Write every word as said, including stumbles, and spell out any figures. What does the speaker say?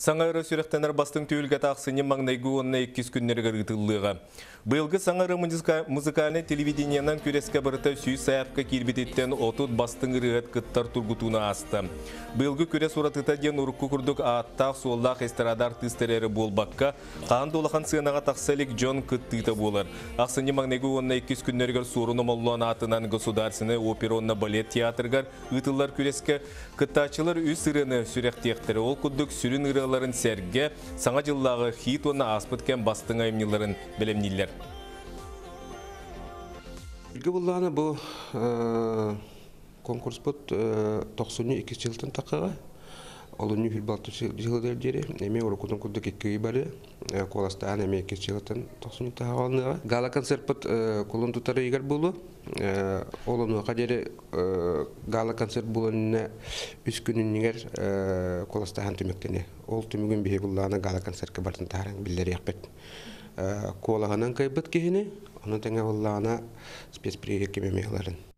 Саңары сүректенер бастың түйілге тақсыны маңнайғы онына еккіз күннері ғырғытылыға. Бұйылғы саңары музыкальный телевидениянан күреске барыта сүйіз саяпқа келбететтен отут бастың ұрығыт қыттар тұрғытуына асты. Бұйылғы күрес ұратыта ден ұрыққы күрдік аттақ солдақ эстрадар тыстарері болбаққа қан долақан сығынаға тақсалик Джон қыттыйты болыр. Ақсыны маңнайғы онына еккіз күннергер сұрыны молуан атынан государсыны оперонна балет театргар ұтылар күреске қыттачылар үз сырыны сүректектері. Ол күдік сүрін ұрыларын сәрге саңа жыллағы хит оны аспыткен бастың айымныларын білемнелер. Бұлланы бұл конкурс бұд тоқсыны екі жылдан тақыға. Олыны хүлбалты жылдар дері. Әме орықудың күдік еккеге бәрі. Қоластаған әме екі жылдан тоқсыны тақыға алыныға. Гала концерт бұд қолын тұтары егер болу. Олыны қадері гала концерт болуына үш күнін егер қоластаған түмектені. Ол түмігін бейі бұлланы гала концертке бардың тағырын білдері яқпет. Қолағанан қайбыт кейіні. Оны тәңе олағына спецприек кемемеғларын.